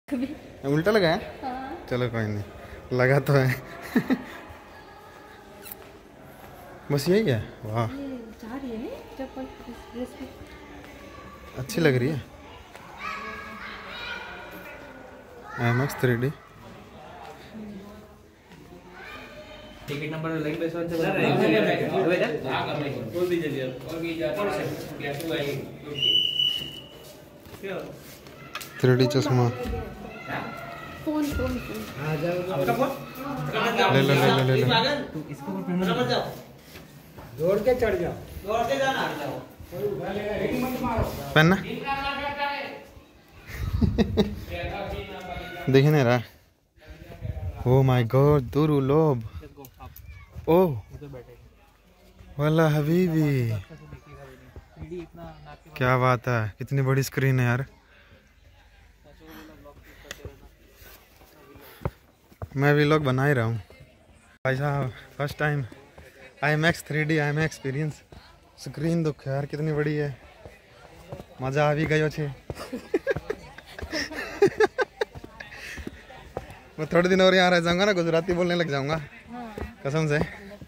उल्टा लगा है? हाँ। चलो कोई नहीं, लगा तो है। बस यही है। वाह अच्छी लग रही है। IMAX 3D। टिकट नंबर लगी पैसा से 3D चश्मा फोन ले लो। इसको दौड़ के चढ़ जाओ, दौड़ के जाना पहनना। दिख नहीं रहा। ओ माय गॉड, दुरू लोब। ओह वाला हबीबी, क्या बात है, कितनी बड़ी स्क्रीन है यार। मैं व्लॉग बना ही रहा हूँ भाई साहब। First time IMAX 3D IMAX experience. Screen दुख यार कितनी बड़ी है, मजा आ भी गयो छे। मैं थोड़े दिन और यहाँ रह जाऊंगा ना, गुजराती बोलने लग जाऊंगा कसम से।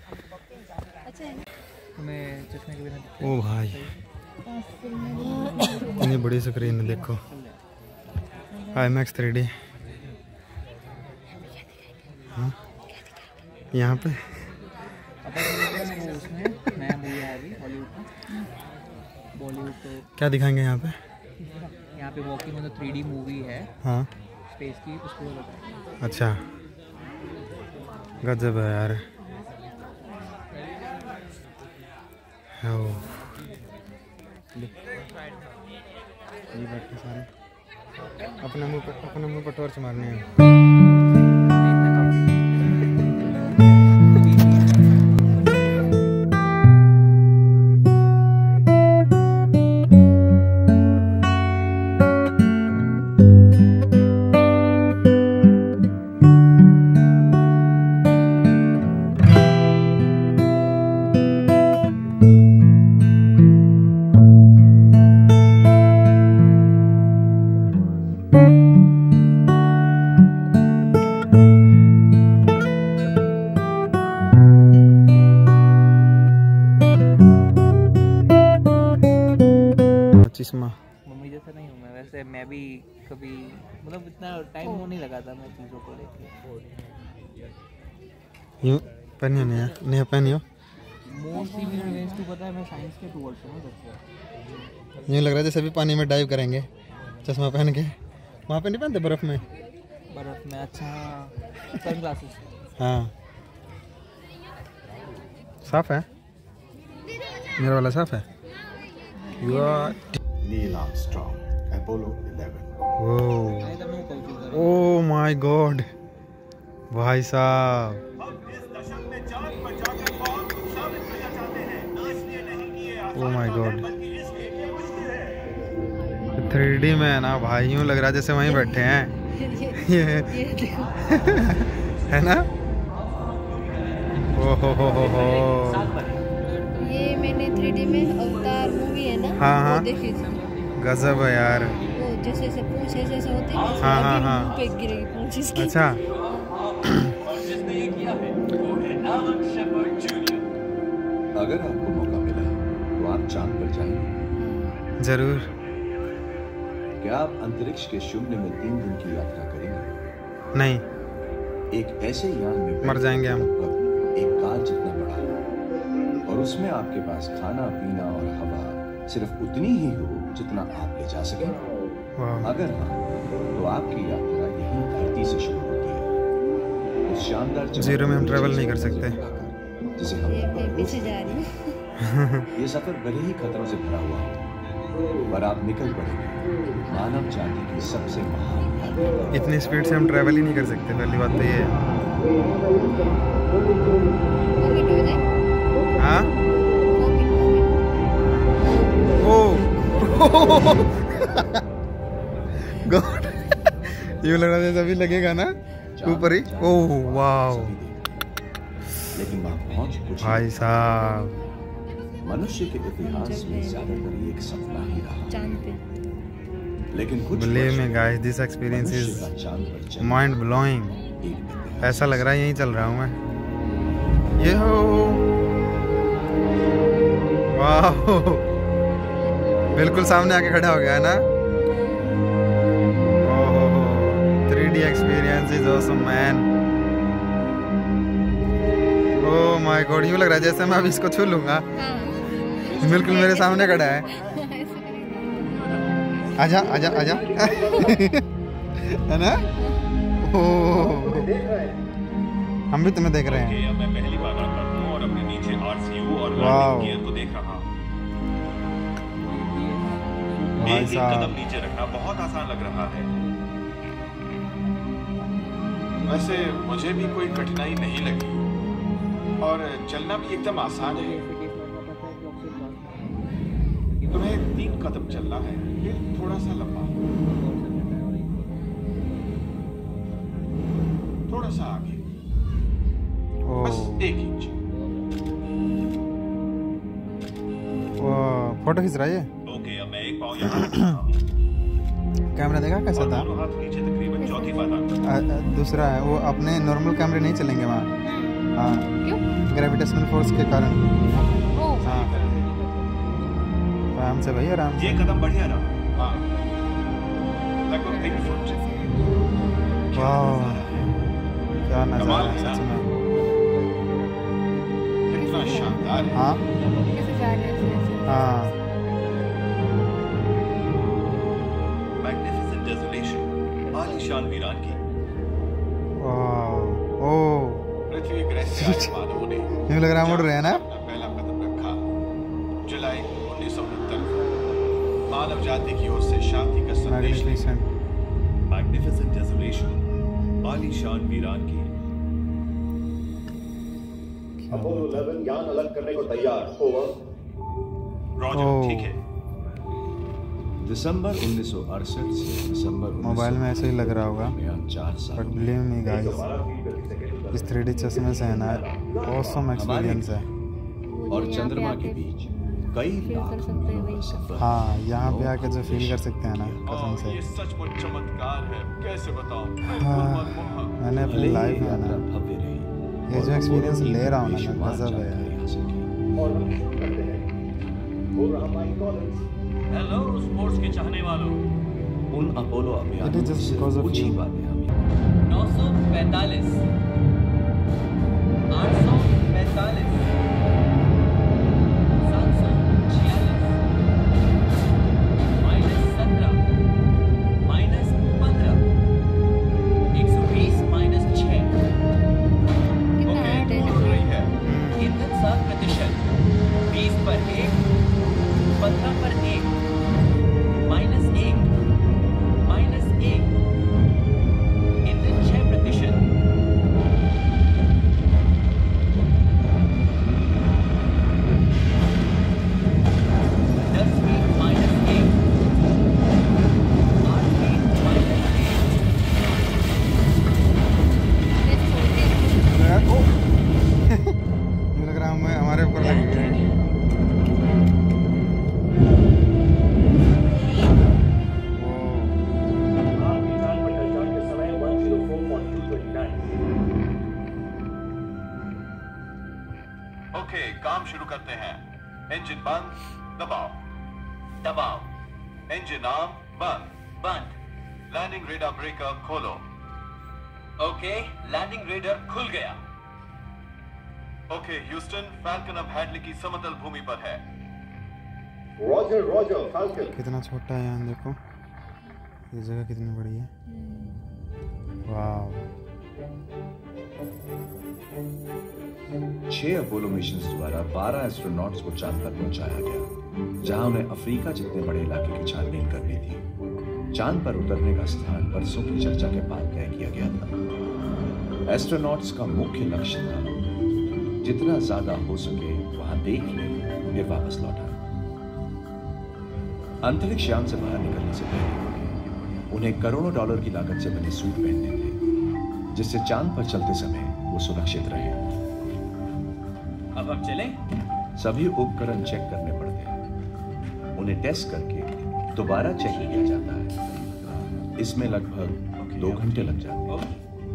ओ भाई इतनी बड़ी स्क्रीन है, देखो IMAX 3D। हाँ यहाँ पे क्या दिखाएंगे यहाँ पे? यहाँ पे walking on the 3D movie है। हाँ स्पेस की, उसको बताएं। अच्छा गजब है यार। ये बैठे सारे अपने मुंह पर टॉर्च मारने हैं। मम्मी जैसा नहीं हूँ मैं वैसे। मैं भी कभी मतलब इतना टाइम वो नहीं लगा था मैं चीज़ों को लेके। यूँ पहनियो नहीं पहनियो। मोस्टली मेरे वेस्ट टू पता है, मैं साइंस के टूवर्ड्स हूँ सबसे। यूँ लग रहा है जैसे भी पानी में डाइव करेंगे चश्मा पहन के। वहाँ पे नहीं पहनते बर्फ़ में? अच्छा सनग्लासेस। हाँ साफ है, मेरा वाला साफ है। Neil Armstrong, Apollo 11. Oh my god भाई साहब, ओह माय गॉड 3D में है ना भाई, यूँ लग रहा है जैसे वहीं बैठे हैं। ये है ना? ओहो हो। ये मैंने 3D में अवतार मूवी है ना, हाँ वो देखी थी। गजब है यार। वो जैसे पूंछ ऐसे होती है, हाँ पे गिरेगी पूंछ इसकी। अच्छा अगर आपको मौका मिला तो आप चांद पर जाएंगे? जरूर। क्या आप अंतरिक्ष के शून्य में 3 दिन की यात्रा करेंगे? नहीं, एक ऐसे यान में मर जाएंगे हम। लगभग एक कार जितना बड़ा है और उसमें आपके पास खाना पीना और हवा सिर्फ उतनी ही हो जितना आप ले जा सकें। अगर हाँ तो आपकी यात्रा यहीं धरती से शुरू होती है। उस शानदार जीरो में हम ट्रैवल नहीं कर सकते। जिसे हम पीछे जा रही है। ये सफर भले ही खतरों से भरा हुआ हो, पर आप निकल पड़ेंगे मानव जाति की सबसे महान यात्रा। इतनी स्पीड से हम ट्रैवल ही नहीं कर सकते, पहली बात तो ये है। हाँ गॉड ये लग रहा है अभी लगेगा ना ऊपर ही। ओह वाओ लेकिन वहाँ पहुँच कुछ भाई साहब, मनुष्य के इतिहास में ज्यादातर एक सपना ही रहा। चांद पे लेकिन कुछ believe me guys, this experience मनुष्य इज का चांद पर चलना माइंड ब्लोइंग। एक इतिहास ऐसा लग रहा है यहीं चल रहा हूँ मैं। ये हो, वाह, बिल्कुल सामने आके खड़ा हो गया है ना। ओहो, 3D experience is awesome man. Oh my god, यूं लग रहा है जैसे मैं अभी इसको छू लूंगा। हाँ। बिल्कुल मेरे सामने खड़ा है। आजा आजा आजा है ना। ओह, हम भी तुम्हें देख रहे हैं। मैं पहली बार आता हूं और अपने नीचे RCU और वाव। लैंडिंग गियर को देख रहा हूं। भाई एक साहब, कदम नीचे रखना बहुत आसान लग रहा है। वैसे मुझे भी कोई कठिनाई नहीं लगी और चलना भी एकदम आसान है। तुम्हें 3 कदम चलना है, फिर थोड़ा सा लंबा, थोड़ा सा आगे, बस ओह 1 इंच। फोटो खींच रहा है ये। ओके, अब मैं एक पाँव यहाँ रखता हूँ कैमरा देखा कैसा और था। दोनों हाथ नीचे तकरीबन चौथी पादान पर। दूसरा है वो, अपने नॉर्मल कैमरे नहीं चलेंगे वहाँ। हाँ, क्यों? ग्रेविटेशनल फोर्स के कारण। ओह, हाँ, आराम से भाई, आराम से। ये कदम बढ़िया रहा। हाँ, लगभग 3 फुट। वाह, क्या नजारा कमाल है है ना? सच में। कितना शानदार है। हाँ कैसे जा रहे हैं ऐसे? हाँ, मैग्निफिसेंट डेसोलेशन, आलीशान वीरान की। वाह, ओह, पृथ्वी ग्रह से आए मानवों ने यूं लग रहा है मुड़ रहे हैं ना। अपना पहला कदम रखा। जुलाई 1969 मानव जाति की ओर से शांति का संदेश। मैग्निफिसेंट। मैग्निफिसेंट डेसोलेशन, आलीशान वीरान की। अपोलो 11 यान अलग करने को तैयार। ओवर। Roger, oh. ठीक है। दिसंबर 1968 से दिसंबर मोबाइल में ऐसे ही लग रहा होगा, 4 साल बट बिलीव मी गाइस, इस 3D चश्मे से है ना, ऑसम एक्सपीरियंस है। वो जो और यहाँ पे चंद्रमा के आके बीच कई feel लाख कर सकते हैं मीलों वही। का सफर। हाँ, यहाँ पे आके जो फील कर सकते हैं ना, कसम से। ये सचमुच चमत्कार है, कैसे बताऊं। हाँ, मनमोहक। मैंने भले अपनी ही लाइफ में यात्रा ना भव्य रही, ये जो एक्सपीरियंस ले रहा हूँ ना, बेशुमार गजब है यार। जानकारी हासिल की। और हम शुरू करते हैं। बोल रहा माइक कॉलिंस। हेलो स्पोर्ट्स के चाहने वालों। उन अपोलो It अभियानों is की just सिर्फ because of कुछ ही you. बातें हमें 945 845 746 -17 -15 120 -6। कितना ओके, हार्ड है दूर ना। उड़ रही है। ईंधन 7%, 20 पर 1, 15 पर 1, -1, -1, ईंधन 6%। मुझे लग रहा है हमारे ऊपर लग गया है। आपकी जान पर टचडाउन के समय 104.229। ओके, काम शुरू करते हैं। इंजन बंद, दबाओ। दबाव इंजन ऑन, बंद। बंद। लैंडिंग रेडार ब्रेकर खोलो। ओके, लैंडिंग रेडर खुल गया। ओके ह्यूस्टन, फैल्कन अब हैडली की समतल भूमि पर है। Roger Roger Falcon. कितना छोटा है यहाँ देखो, ये जगह कितनी बड़ी है। वाह, 6 अपोलो मिशंस द्वारा 12 एस्ट्रोनॉट्स को चांद पर पहुंचाया गया, जहां उन्हें अफ्रीका जितने बड़े इलाके की छानबीन करनी थी। चांद पर उतरने का स्थान बरसों की चर्चा के बाद तय किया गया था। एस्ट्रोनॉट्स का मुख्य लक्ष्य था जितना ज्यादा हो सके वहां देख ले, फिर वापस लौटा। अंतरिक्ष यान से बाहर निकलने से पहले उन्हें करोड़ों डॉलर की लागत से बने सूट पहनने थे, जिससे चांद पर चलते समय वो सुरक्षित रहे। अब हम चलें? सभी उपकरण चेक करने पड़ते, उन्हें टेस्ट करके दोबारा चेक किया जाता है। इसमें लगभग 2 घंटे लग जाते हैं।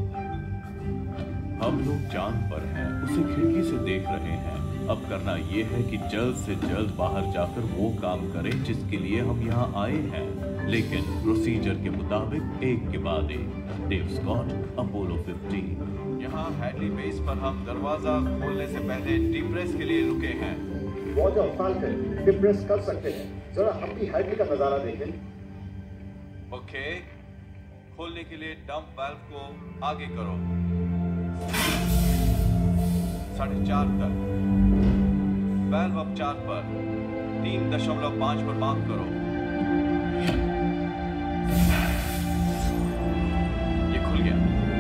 हम लोग चांद पर हैं, उसे खिड़की से देख रहे हैं। अब करना ये है कि जल्द से जल्द बाहर जाकर वो काम करें जिसके लिए हम यहाँ आए हैं, लेकिन प्रोसीजर के मुताबिक एक के बाद एक। Dave Scott, Apollo 15। यहाँ हैडली बेस पर हम दरवाजा खोलने से पहले डिप्रेस के लिए रुके हैं। वॉटर फाल्कन डिप्रेस कर सकते हैं, जरा हम भी हैडली का नजारा देखें। ओके, खोलने के लिए डंप वाल्व को आगे करो। 4.5 तक वाल्व अब 4 पर, 3.5 पर मार्क करो। ये खुल गया।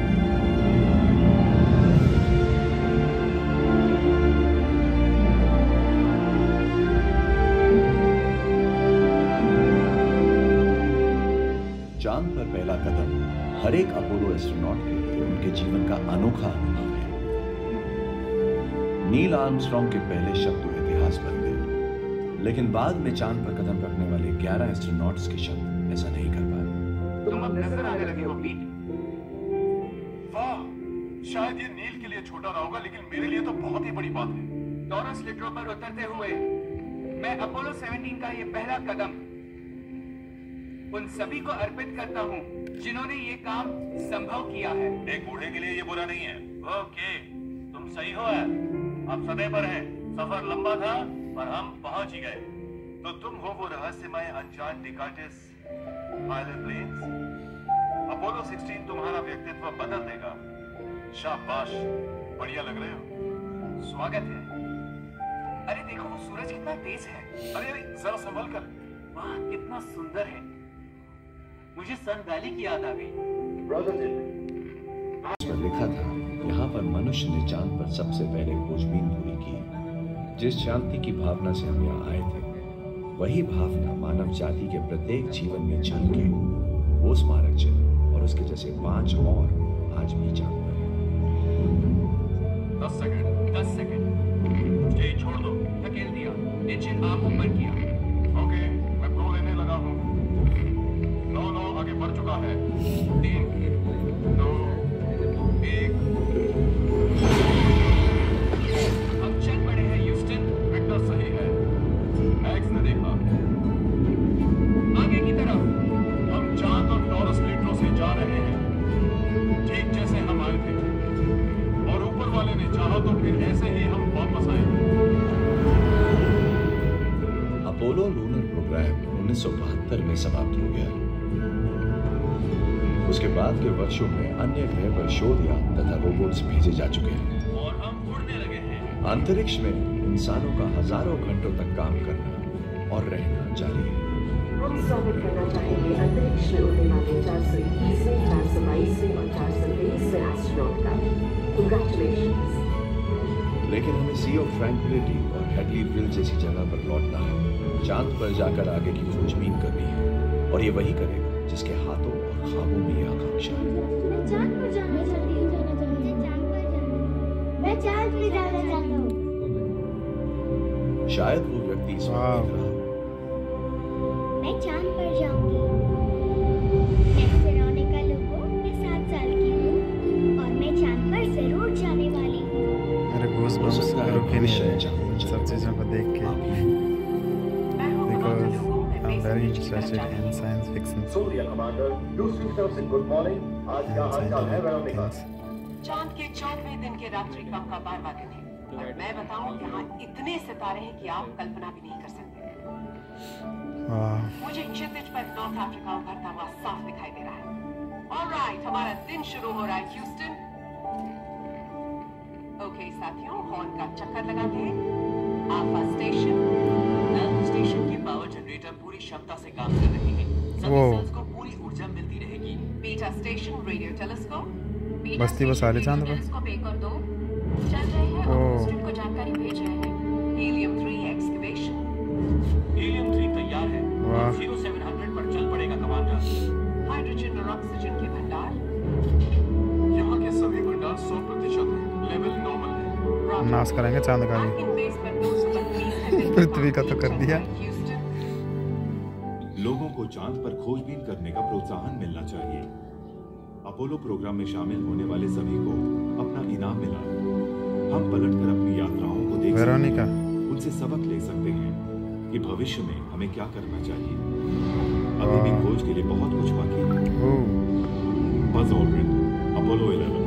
चांद पर पहला कदम हर एक अपोलो एस्ट्रोनॉट के लिए उनके जीवन का अनोखा अनुभव है। नील आर्मस्ट्रॉन्ग के पहले शब्द तो इतिहास बन गए, लेकिन बाद में चांद पर कदम रखने वाले 11 एस्ट्रोनॉट्स के शब्द ऐसा नहीं कर पाए। तुम अब नजर आने लगे हो पीट। वाह, शायद ये नील के लिए छोटा ना होगा, लेकिन मेरे लिए तो बहुत ही बड़ी बात है। टॉरस लिट्रो पर उतरते हुए मैं अपोलो 17 का ये पहला कदम उन सभी को अर्पित करता हूँ जिन्होंने ये काम संभव किया है। एक बूढ़े के लिए ये बुरा नहीं है। ओके, तुम सही हो यार, आप सदैव पर हैं। सफर लंबा था पर हम पहुंच ही गए। तो तुम हो वो रहस्यमय अनजान डिकार्टिस पायलट प्लेन्स। अपोलो 16 तुम्हारा व्यक्तित्व बदल देगा। शाबाश, बढ़िया लग रहे हो। स्वागत है। अरे देखो वो सूरज कितना तेज है। अरे जरा संभल कर। वाह कितना सुंदर है। मुझे सन वैली की याद आ गई। उस पर लिखा था, यहाँ पर मनुष्य ने चांद पर सबसे पहले खोजबीन पूरी की। जिस शांति की भावना से हम यहाँ आए थे, वही भावना मानव जाति के प्रत्येक जीवन में झलके। वो स्मारक चिन्ह और उसके जैसे 5 और आज भी चांद पर है। 10 सेकंड। स्टेज छोड़ दो। धकेल दिया। इंजन आप ऊपर किया। ओके, मैं प्रो लेने लगा हूँ। 9 आगे बढ़ चुका है। 3, 2, 1। हम चल पड़े हैं ह्यूस्टन। वेक्टर सही है। मैक्स ने देखा। आगे की तरफ। हम चांद और टॉरस लिट्रो से जा रहे हैं, ठीक जैसे हम आए थे। और ऊपर वाले ने चाहा तो फिर ऐसे ही हम वापस आएंगे। अपोलो लूनर प्रोग्राम 1972 में समाप्त हो गया। उसके बाद के वर्षों में अन्य ग्रह पर शोध यान तथा रोबोट्स भेजे जा चुके हैं और हम उड़ने लगे हैं। अंतरिक्ष में इंसानों का हजारों घंटों तक काम करना और रहना जारी है। हम स्वागत करना चाहेंगे अंतरिक्ष में उड़ने वाले 421वें, 422वें और 423वें एस्ट्रोनॉट का। कांग्रेचुलेशंस। लेकिन हमें सी ऑफ ट्रैंक्विलिटी और हैडली विल जैसी जगह पर लौटना है। चांद पर जाकर आगे की खोजबीन करनी है, और ये वही करेगा जिसके हाथों और ख्वाबों में ये आकांक्षा है। मैं चांद पर जाना चाहती हूँ। मैं चांद पे जाना चाहता हूँ। शायद वो व्यक्ति इस वक्त देख रहा हो। मैं चांद पर जाऊंगी। मैं वेरोनिका लोबो, मैं 7 साल की हूँ और मैं चांद पर जरूर जाने वाली हूँ। मेरे गूज़बम्स रुके नहीं रहे सब चीज़ों को देख के। I'm very interested in science fiction. सूर्य कमांडर, दूसरी तरफ से गुड मॉर्निंग। आज क्या हालचाल है वेरोनिका? चांद के 14वें दिन के रात्रि क्रम का 12वां दिन है और मैं बताऊं यहाँ इतने सितारे हैं कि आप कल्पना भी नहीं कर सकते। मुझे क्षितिज पर नॉर्थ अफ्रीका उभरता हुआ साफ दिखाई दे रहा है। ऑलराइट, हमारा दिन शुरू हो रहा है ह्यूस्टन। ओके साथियों, हॉर्न का चक्कर लगाते हैं। अल्फा स्टेशन के पावर जनरेटर पूरी क्षमता से काम कर रहे हैं। सभी सेल्स को पूरी ऊर्जा मिलती रहेगी। बीटा स्टेशन रेडियो टेलीस्कोप बस्ती बस आले चांद पर टेलीस्कोप 1 और 2 चल रहे हैं और ह्यूस्टन को जानकारी भेज रहे हैं। Helium 3 excavation. हीलियम 3 तैयार है। 0700 पर चल पड़ेगा कमांडर। हाइड्रोजन और ऑक्सीजन के भंडार। यहाँ के सभी भंडार 100% है। लेवल नॉर्मल है। नाश करेंगे चांद का भी। पृथ्वी का तो कर दिया। लोगों को चांद पर खोजबीन करने का प्रोत्साहन मिलना चाहिए। अपोलो प्रोग्राम में शामिल होने वाले सभी को अपना इनाम मिला। हम पलटकर अपनी यात्राओं को देख सकते हैं, उनसे सबक ले सकते हैं कि भविष्य में हमें क्या करना चाहिए। अभी भी खोज के लिए बहुत कुछ बाकी है। Buzz Aldrin, Apollo 11।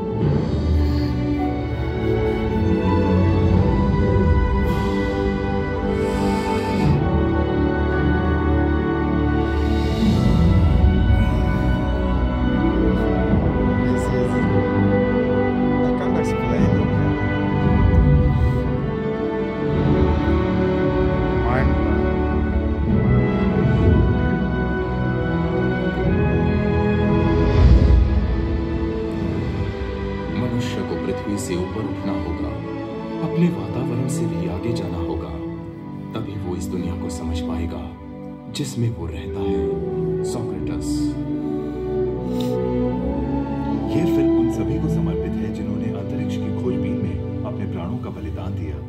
से ऊपर उठना होगा, अपने वातावरण से भी आगे जाना होगा, तभी वो इस दुनिया को समझ पाएगा जिसमें वो रहता है। सोक्रेटस। ये फिल्म उन सभी को समर्पित है जिन्होंने अंतरिक्ष की खोजबीन में अपने प्राणों का बलिदान दिया।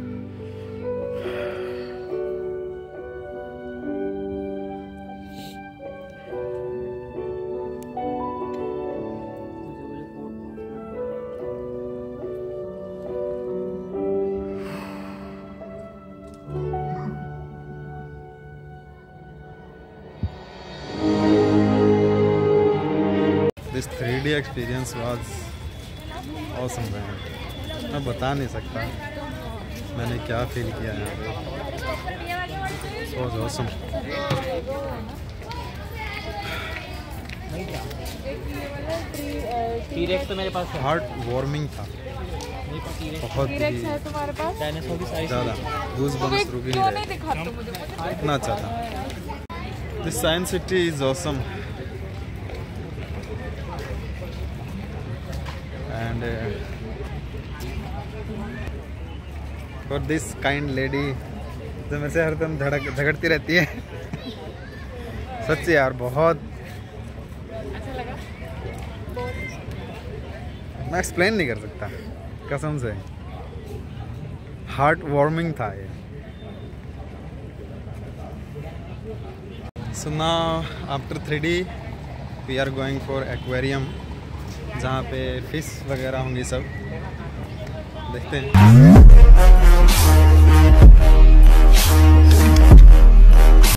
This 3D experience was awesome man. मैं बता नहीं सकता मैंने क्या फील किया यहाँ पे। It was awesome. T-Rex तो मेरे पास है। हार्ट वार्मिंग था बहुत ही ज़्यादा। गूज़बम्स रुक ही रहे, इतना अच्छा था। This science city is awesome. And for this kind lady जो मेरे से हरदम झगड़ती रहती है सच्ची यार बहुत अच्छा लगा। मैं एक्सप्लेन नहीं कर सकता कसम से। हार्ट वार्मिंग था ये। So now after 3D we are going for aquarium जहाँ पे फिश वगैरह होंगी सब देखते हैं।